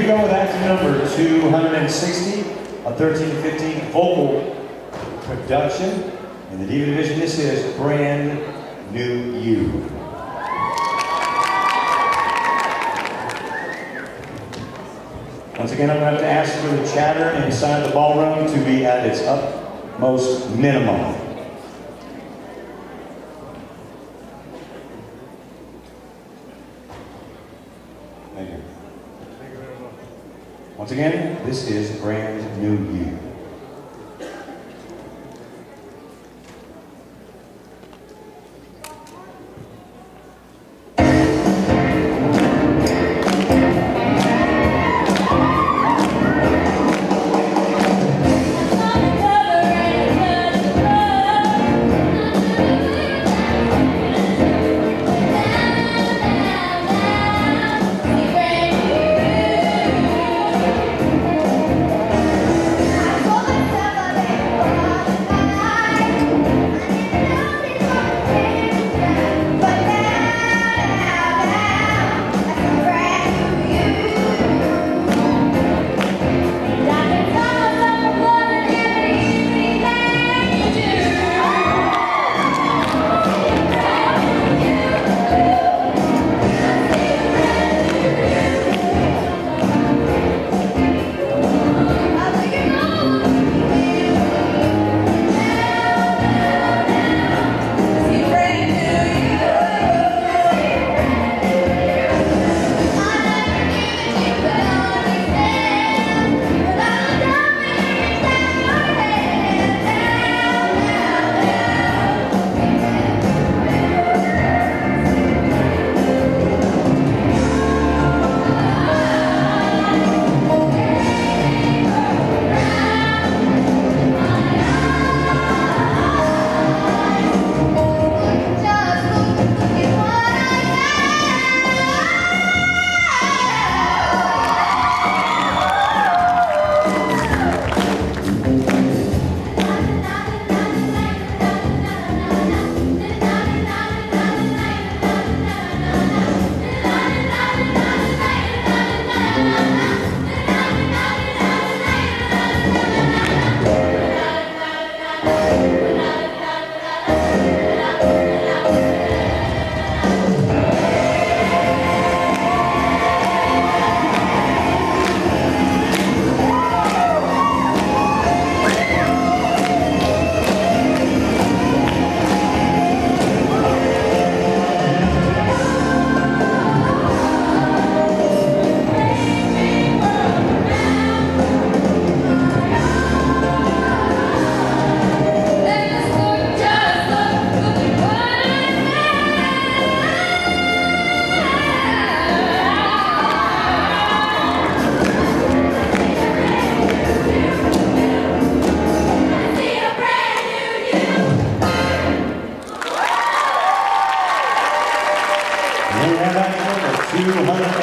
go with act number 260, a 13-15 vocal production. In the diva division, this is Brand New You. Once again, I'm going to have to ask for the chatter inside the ballroom to be at its utmost minimum. Thank you. Once again, this is Brand New You. We have act number 200.